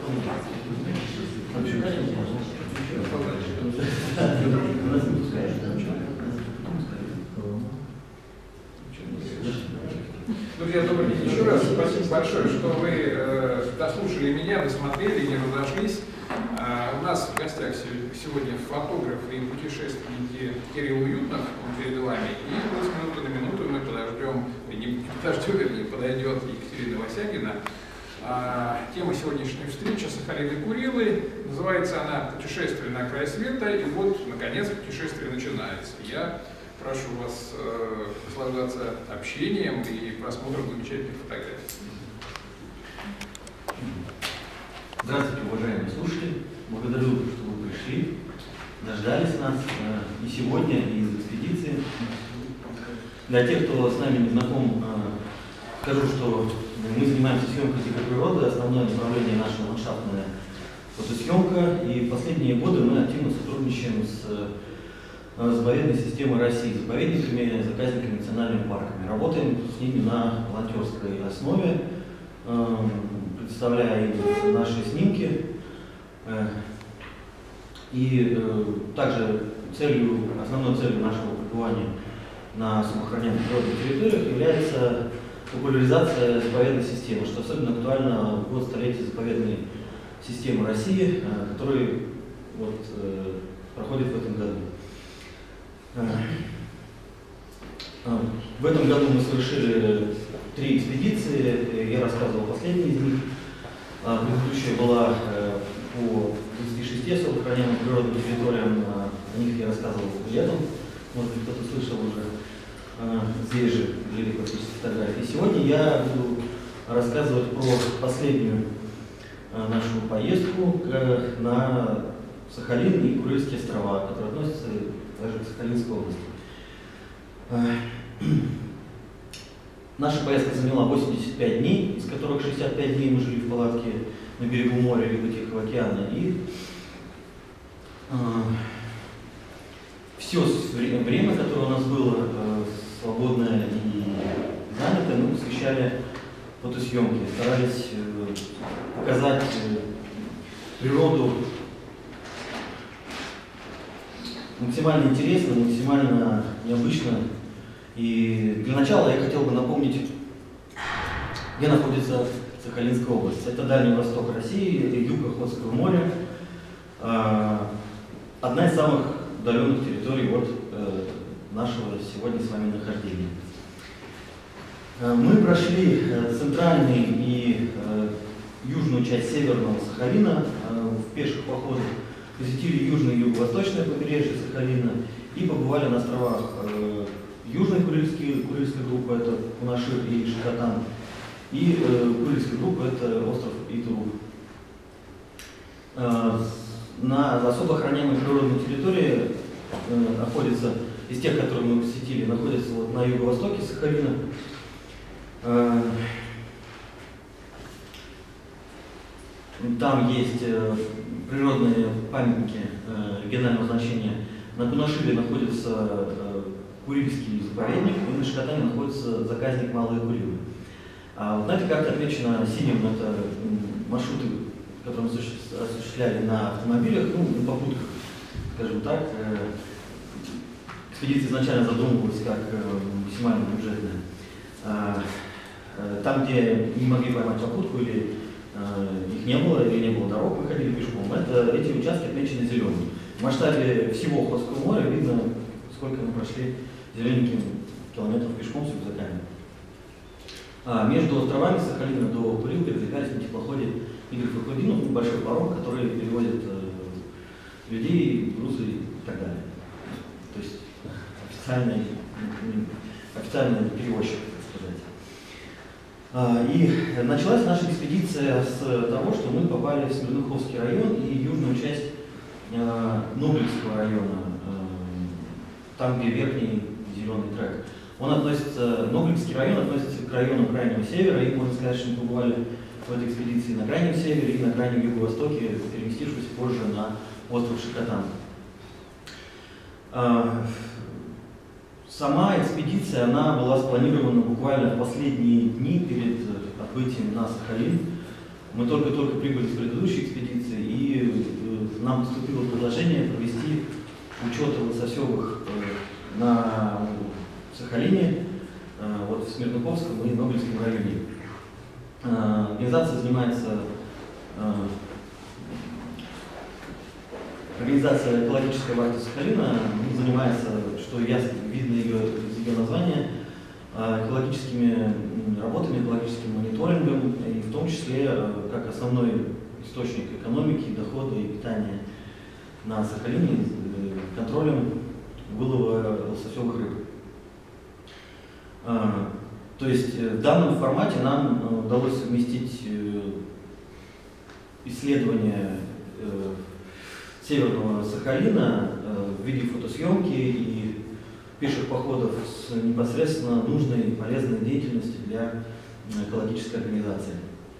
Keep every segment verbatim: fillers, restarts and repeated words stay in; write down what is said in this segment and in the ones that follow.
Друзья, добрый день еще раз. Спасибо большое, что вы э, дослушали меня, досмотрели, не разошлись. Э, у нас в гостях сегодня фотограф и путешественники Кирилл Уютнов, он перед вами. И с минуты на минуту мы подождем, не подождем, вернее, подойдет Екатерина Васягина. Э, тема сегодняшней встречи Сахалин и Курилы. Называется она «Путешествие на край света». И вот, наконец, путешествие начинается. Я прошу вас э, наслаждаться общением и просмотром замечательных фотографий. Здравствуйте, уважаемые слушатели. Благодарю, что вы пришли, дождались нас э, и сегодня, и из экспедиции. Для тех, кто с нами не знаком, э, скажу, что мы занимаемся съемкой дикой природы. Основное направление наше ландшафтная фотосъемка. И в последние годы мы активно сотрудничаем с заповедной системой России, заповедниками, заказниками, национальными парками. Работаем с ними на волонтерской основе, представляя им наши снимки. И также целью, основной целью нашего пребывания на особо охраняемых природных территориях является популяризация заповедной системы, что особенно актуально в год столетия заповедной системы России, который вот, проходит в этом году. В этом году мы совершили три экспедиции, я рассказывал последней из них. Предыдущая была по тридцати шести особо охраняемым природным территориям, о них я рассказывал летом, может быть кто-то слышал уже, здесь же были практически фотографии. Сегодня я буду рассказывать про последнюю нашу поездку на Сахалин и Курильские острова, которые относятся даже к Сахалинской области. Наша поездка заняла восемьдесят пять дней, из которых шестьдесят пять дней мы жили в палатке на берегу моря либо Тихого океана. И э, все время, которое у нас было э, свободное и занятое, мы посвящали фотосъемке, старались э, показать э, природу максимально интересно, максимально необычно. И для начала я хотел бы напомнить, где находится Сахалинская область. Это Дальний Восток России, юг Охотского моря. Одна из самых удаленных территорий от нашего сегодня с вами нахождения. Мы прошли центральный и южную часть северного Сахалина в пеших походах, посетили южное и юго-восточное побережье Сахалина и побывали на островах э, Южной Курильской, Курильской группы, это Кунашир и Шикотан, и э, Курильской группы, это остров Итуруп. Э, на особо охраняемой природной территории э, находится, из тех, которые мы посетили, находится вот на юго-востоке Сахалина. Э, Там есть э, природные памятники э, регионального значения. На Кунашире находится э, Курильский заповедник, и на Шикотане находится заказник Малые Курилы. А вот на этой карте отмечено синим, это маршруты, которые мы осуществляли на автомобилях, ну, на попутках, скажем так. Э, экспедиция изначально задумывалась как э, максимально бюджетная. Э, э, там, где не могли поймать попутку или их не было, или не было дорог, мы ходили пешком. Это, эти участки отмечены зеленым. В масштабе всего Охотского моря видно, сколько мы прошли зелененьким километров пешком с рюкзаками. А между островами Сахалина до Курил передвигались на теплоходе Игорь Фахрудинов, большой паром, который перевозит э, людей, грузы и так далее. То есть официальный, официальный перевозчик. И началась наша экспедиция с того, что мы попали в Смирнуховский район и южную часть э, Нобелевского района, э, там, где верхний зеленый трек. Он относится, Нобелевский район относится к району Крайнего Севера, и можно сказать, что мы побывали в этой экспедиции на Крайнем Севере и на Крайнем Юго-Востоке, переместившись позже на остров Шикотан. Э, Сама экспедиция, она была спланирована буквально в последние дни перед отбытием на Сахалин. Мы только-только прибыли с предыдущей экспедиции, и нам поступило предложение провести учет лососевых на Сахалине, вот в Смирноповском и Нобелевском районе. Организация занимается Организация «Экологическая вахта Сахалина» занимается, что ясно видно ее, из ее названия, экологическими работами, экологическим мониторингом, и в том числе как основной источник экономики, дохода и питания на Сахалине контролем вылова лососевых рыб. То есть в данном формате нам удалось совместить исследования Северного Сахалина в виде фотосъемки и пеших походов с непосредственно нужной и полезной деятельностью для экологической организации.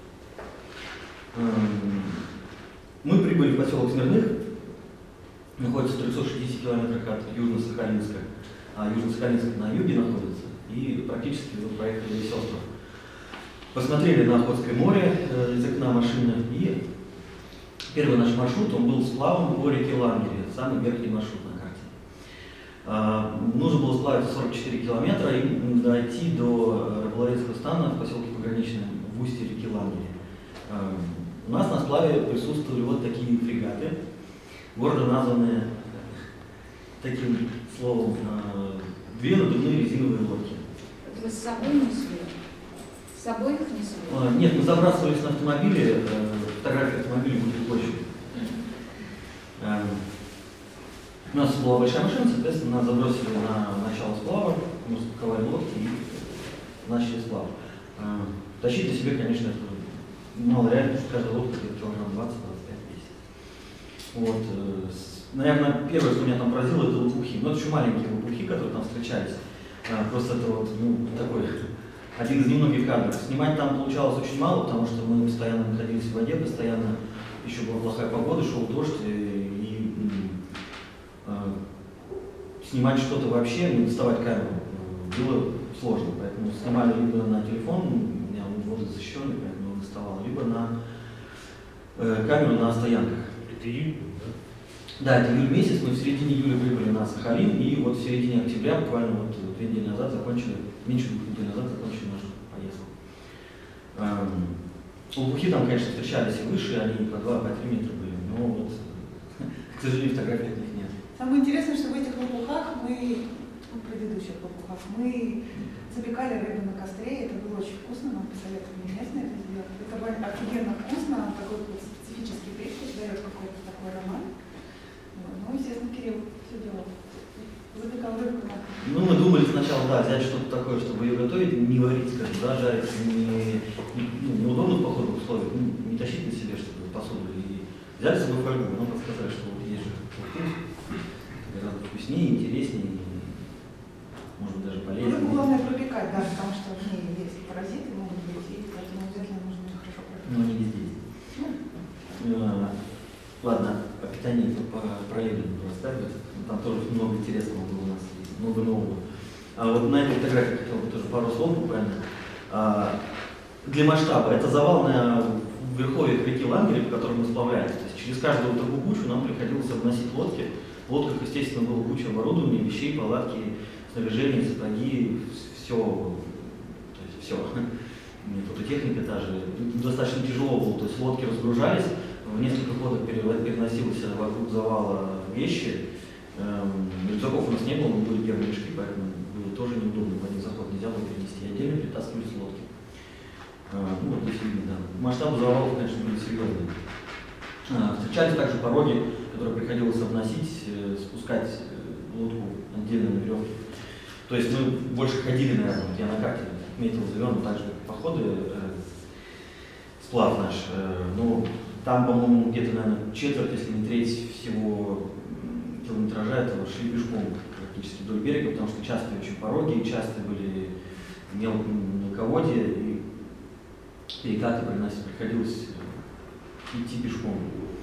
Мы прибыли в поселок Смирных, находится в трёхстах шестидесяти километрах от Южно-Сахалинска, а Южно-Сахалинск на юге находится, и практически мы проехали весь остров. Посмотрели на Охотское море из окна машины, и первый наш маршрут, он был сплавом по реке Лангере, самый верхний маршрут на карте. А, нужно было сплавить сорок четыре километра и дойти до рыболовецкого стана в поселке Пограничном в устье реки Лангере. А, у нас на сплаве присутствовали вот такие фрегаты, гордо названные таким словом, а, две надувные резиновые лодки. Вы с собой несли? С собой их несли? А, нет, мы забрасывались на автомобиле, фотографии автомобиля будет позже. У нас была большая машина, соответственно, нас забросили на начало сплава, мы распаковали лодки и начали сплав. Тащить на себе, конечно, это мало реально, потому что каждая лодка где-то килограмм двадцать-двадцать пять весит. Вот. Наверное, первое, что меня там поразило, это лопухи. Ну, это еще маленькие лопухи, которые там встречались. Просто это вот, ну, такой один из немногих кадров. Снимать там получалось очень мало, потому что мы постоянно находились в воде, постоянно еще была плохая погода, шел дождь, и, и э, снимать что-то вообще, не доставать камеру, было сложно. Поэтому снимали либо на телефон, у меня он водозащищенный, поэтому он доставал, либо на э, камеру на стоянках. Это июль, да? Да, это июль месяц, мы в середине июля прибыли на Сахалин, и вот в середине октября, буквально вот две недели назад, закончили, меньше двух недель назад закончили нашу поездку. Эм, лопухи там, конечно, встречались и выше, они по два, по три метра были, но вот, к сожалению, фотографий от них нет. Самое интересное, что в этих лопухах мы, в предыдущих лопухах, мы запекали рыбу на костре, это было очень вкусно, нам посоветовали местные это сделать. Это офигенно вкусно, такой вот специфический привкус, дает какой-то такой аромат. Ну, естественно, Кирилл все делал. Запекал рыбку. Ну, мы думали сначала, да, взять что-то такое, чтобы ее готовить, не варить, скажем, да, жарить, не, не, ну, неудобно в походных условиях, не, не тащить на себе, чтобы посуду. И взяли с собой фольгу, но подсказали, что вот есть же вкус, гораздо вкуснее, интереснее, может быть, даже полезнее. Рыбу главное пропекать, да, потому что в ней есть паразиты, могут быть, и поэтому обязательно нужно их хорошо пропекать. Но не везде. Ну, ладно, о питании проявлено рассказывать. Там тоже много интересного было у нас, много нового. А вот на этой фотографии хотел бы тоже пару слов буквально. А, для масштаба это завал на верховье реки Лангере, по которой мы сплавлялись. То есть через каждую вот такую кучу нам приходилось обносить лодки. В лодках, естественно, было куча оборудования, вещей, палатки, снаряжение, сапоги, все. То есть все. Фототехника та же. Достаточно тяжело было. То есть лодки разгружались, в несколько ходов переносилось вокруг завала вещи. Эм, рюкзаков у нас не было, мы были первые мешки, поэтому было тоже неудобно, в один заход нельзя было перенести, отдельно притаскивались лодки. Э, ну вот здесь видно, да. Масштабы завалов, конечно, были серьезные. Э, встречались также пороги, которые приходилось обносить, э, спускать э, лодку отдельно на веревке. То есть мы больше ходили, наверное, вот я на карте отметил зеленым, так же походы, э, сплав наш. Э, ну, там, по-моему, где-то, наверное, четверть, если не треть всего километража этого шли пешком практически вдоль берега, потому что часто очень пороги, часто были мел мелководья, и перекаты приходилось идти пешком.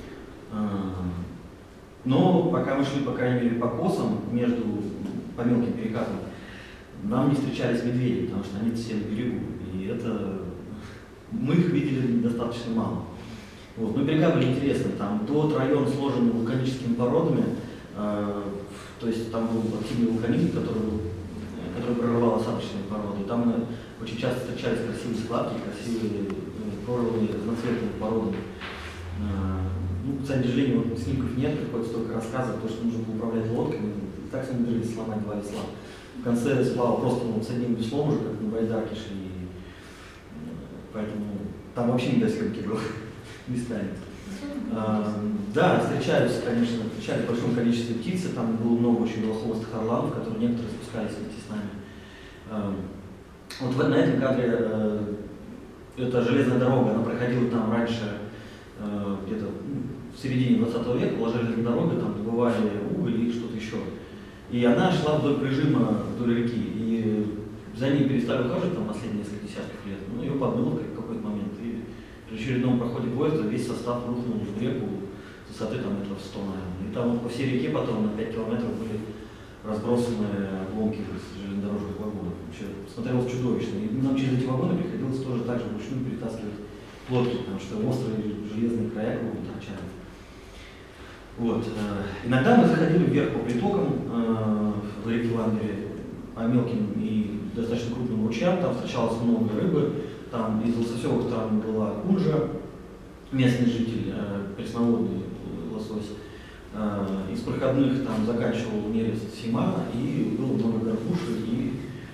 Но пока мы шли, по крайней мере, по косам, между, по мелким перекатам, нам не встречались медведи, потому что они все на берегу. И это мы их видели достаточно мало. Вот. Но берега были интересны. Там тот район сложен вулканическими породами, э, то есть там был активный вулканизм, который, был, который прорывал осадочные породы. Там э, очень часто встречались красивые складки, красивые э, прорывы разноцветных пород. Э, ну, к сожалению, вот, снимков нет, приходится только рассказывать, потому что нужно было управлять лодками. Так все умудрились сломать два весла. В конце сплава просто ну, с одним веслом уже, как на байдарке шли. Поэтому там вообще не до съемки было местами. А, да, встречались, конечно, встречались в большом количестве птиц, там было много очень белохвостых орланов, которые некоторые спускались вместе с нами. А, вот в, на этом кадре э, эта железная дорога, она проходила там раньше, э, где-то ну, в середине двадцатого века, была железная дорога, там добывали уголь и что-то еще. И она шла вдоль прижима, вдоль реки, и за ней перестали ухаживать там последние несколько десятков лет. Ну, ее подмыло в какой-то момент, и при очередном проходе поезда весь состав рухнул в реку с высоты там метров сто, наверное. И там вот по всей реке потом на пять километров были разбросаны обломки железнодорожных вагонов. Вообще смотрелось чудовищно. И нам через эти вагоны приходилось тоже так же вручную перетаскивать лодки, потому что острые железные края кругом торчали. Вот. Иногда мы заходили вверх по притокам э, в реке Лангере, по мелким и достаточно крупным ручьям, там встречалось много рыбы, там из лососевых сторон была кунжа, местный житель, э, пресноводный лосось, э, из проходных там заканчивал нерест сима, и было много горбушек и,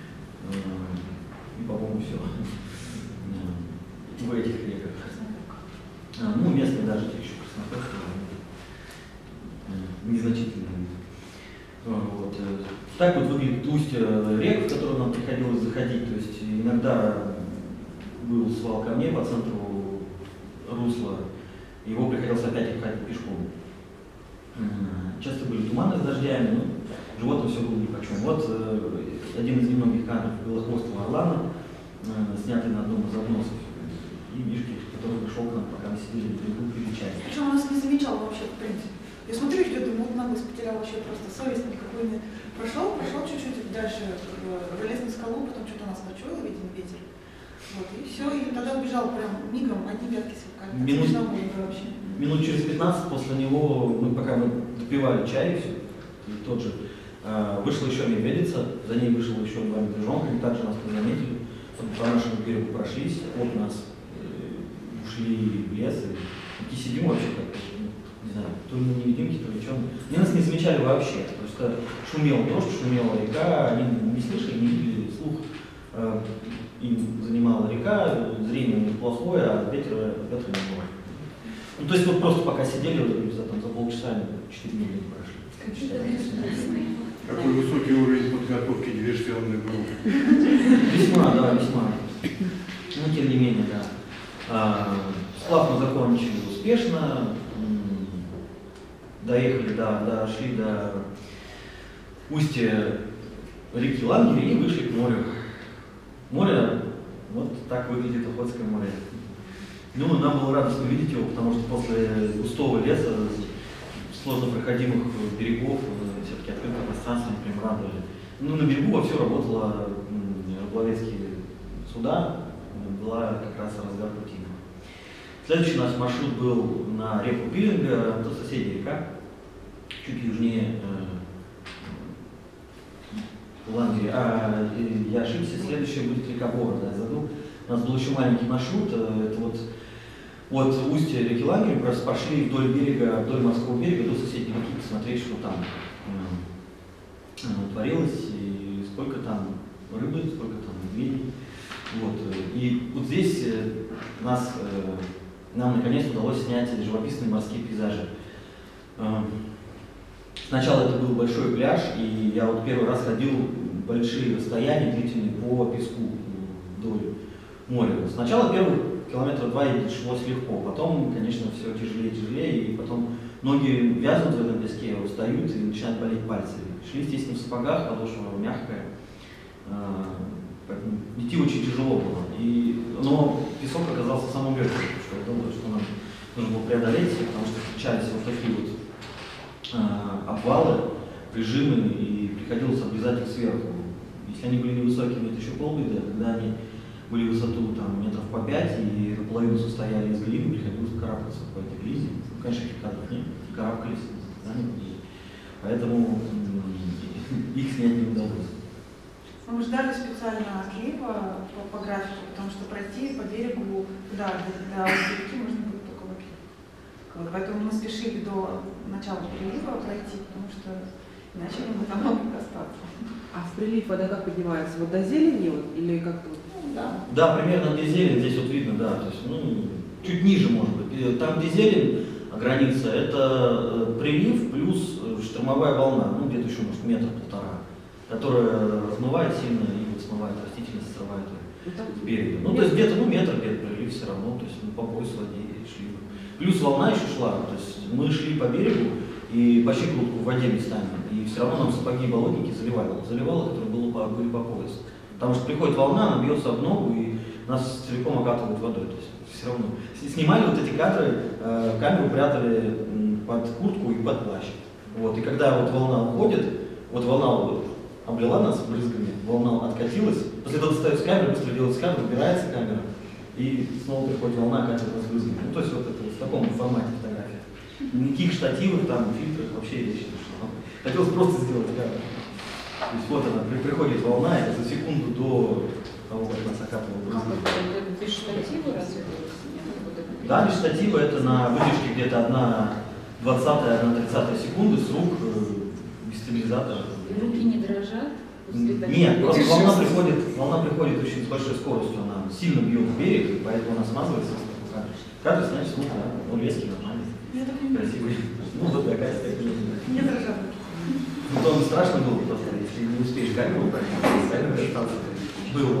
э, и по-моему, все в этих реках. А, ну, местные даже те еще краснопёрки, незначительные. Вот. Так вот выглядит устье рек, в которые нам приходилось заходить. То есть иногда был свал камней по центру русла, его приходилось опять обходить пешком. Часто были туманы с дождями, но животным все было нипочем. Вот один из немногих кадров белохвостого орлана, снятый на одном из обносов, и Мишки, который пришел к нам, пока мы сидели на берегу, пили чай. Причем он нас не замечал вообще, в принципе. Я смотрю, что думаю, вот наглость потерял вообще просто совесть никакой нет. Прошел, прошел чуть-чуть дальше, залез на скалу, потом что-то нас почуял, видимо, ветер. Вот, и все, и тогда убежал прям мигом, одни ветки сверкали. Минут, вообще. минут через пятнадцать после него, мы, пока мы допивали чай, все, тот же, э, вышла еще медведица, за ней вышел еще два медвежонка, они также нас заметили, по нашему берегу прошлись, от нас э, ушли в лес, и, и сидим вообще как не знаю, то ли на невидимке, то ли что. Они нас не замечали вообще. Просто шумел дождь, шумела река, они не слышали, не видели, слух э, им занимала река, зрение у них плохое, а ветра, ветра не было. Ну, то есть вот просто пока сидели, вот, за, там, за полчаса четыре минуты прошли. Какой высокий уровень подготовки диверсионной группы. Весьма, да, весьма. Но тем не менее, да. А, сплав мы закончили успешно. Доехали, да, дошли до устья реки Лангери и вышли к морю. Море, вот так выглядит Охотское море. Ну, нам было радостно видеть его, потому что после густого леса, сложно проходимых берегов, все-таки открытое пространство не прям радовали. Ну, на берегу вовсю работала рыболовецкие суда, была как раз разгар пути. Следующий наш маршрут был на реку Пилинга, это соседняя река, чуть южнее э, Лангери. А я ошибся, следующая будет река Бора, да, я забыл. У нас был еще маленький маршрут, это вот от устья реки Лангери просто пошли вдоль берега, вдоль морского берега до соседней реки, посмотреть, что там э, творилось, и сколько там рыбы, сколько там медведей. Вот. И вот здесь э, нас э, нам наконец удалось снять живописные морские пейзажи. Сначала это был большой пляж, и я вот первый раз ходил большие расстояния длительные по песку вдоль моря. Сначала первые километра два шлось легко, потом, конечно, все тяжелее и тяжелее, и потом ноги вязнут в этом песке, устают и начинают болеть пальцы. Шли, естественно, в сапогах, подошва мягкая. Поэтому идти очень тяжело было. И, но песок оказался самым легким, что я думаю, что нам нужно было преодолеть, потому что встречались вот такие вот э, обвалы, прижимы, и приходилось обрезать их сверху. Если они были невысокими, это еще полбеды, когда они были в высоту там, метров по пять, и наполовину состояли из глины, приходилось карабкаться по этой глине. Ну, конечно, этих кадров нет, карабкались, заняли. Поэтому их снять не удалось. Мы ждали специально отлива по, по графику, потому что пройти по берегу, да, до, до реки можно будет только в отлив. Вот, поэтому мы спешили до начала прилива пройти, потому что иначе мы бы там могли остаться. А в прилив вода как поднимается? Вот до зелени вот, или как-то? Ну, да. Да, примерно где зелень, здесь вот видно, да, то есть, ну, чуть ниже может быть. Там, где зелень, граница, это прилив плюс штормовая волна, ну где-то еще может метр-полтора, которая размывает сильно и вот смывает растительность, срывает ее с берега. Ну, то есть где-то ну, метр где-то прилив все равно, то есть ну, по пояс воде шли. Плюс волна еще шла, то есть мы шли по берегу и по щиколотку в воде местами, и все равно нам сапоги и болотники заливало, заливало, которые было по, были по пояс. Потому что приходит волна, она бьется об ногу и нас целиком окатывают водой. То есть все равно. Снимали вот эти кадры, э, камеру прятали под куртку и под плащ. Вот. И когда вот волна уходит, вот волна вот, облила нас брызгами, волна откатилась, после этого ставится камера, быстро делается камера, убирается камера, и снова приходит волна, окатывает нас брызгами. Ну, то есть вот это вот в таком формате фотография. Никаких штативов, там, фильтров вообще речи не шло. Хотелось просто сделать камеру. То есть вот она, при, приходит волна, это за секунду до того, как нас окатывало брызгами. Как это без штатива разве было? Да, без штатива это на выдержке где-то одна двадцатая, одна тридцатая секунды с рук, без стабилизатора. Руки не дрожат? Нет, просто волна приходит, волна приходит очень с большой скоростью, она сильно бьет в берег, и поэтому она смазывается. Кадр, значит, ну, да, он резкий, нормальный, красивый. Ну, вот такая степень. Не дрожат. Ну, то он страшно было просто, если не успеешь камеру убрать, камера остался. Было.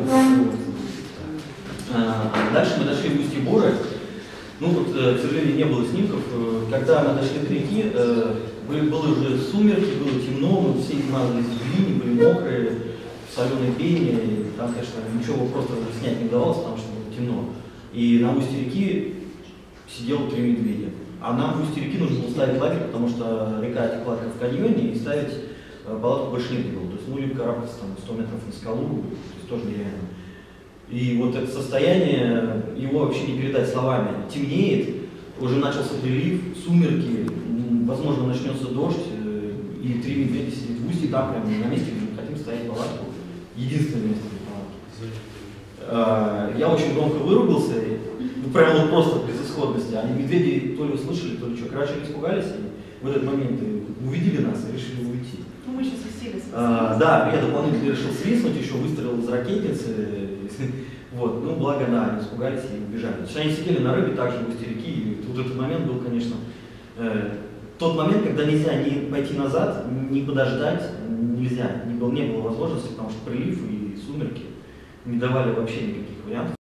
А, дальше мы дошли в устье Боры. Ну, вот, к сожалению, не было снимков. Когда мы дошли до реки, было уже сумерки, было темно, мы все измазались в глине, были мокрые, в соленой пене. И там, конечно, ничего просто снять не удавалось, потому что было темно. И на устье реки сидело три медведя. А нам в устье реки нужно было ставить лагерь, потому что река текла как в каньоне, и ставить палатку больше негде было. То есть, ну, либо карабкаться там сто метров на скалу, то есть тоже нереально. И вот это состояние, его вообще не передать словами. Темнеет, уже начался прилив, сумерки, возможно, начнется дождь, и три медведя сидят в устье, там прямо на месте, где мы хотим ставить палатку. Единственное место для палатки. Я очень громко выругался, прямо вот просто без исходности. Они медведи то ли услышали, то ли что, короче, испугались, и в этот момент увидели нас и решили уйти. Ну, мы сейчас усилили. А, да, я дополнительно решил свистнуть, еще выстрелил из ракетницы. Вот, ну, благо, да, они испугались и убежали. Значит, они сидели на рыбе также в устье реки, и тут этот момент был, конечно, э, тот момент, когда нельзя ни пойти назад, ни подождать, нельзя, не было, не было возможности, потому что прилив и сумерки не давали вообще никаких вариантов.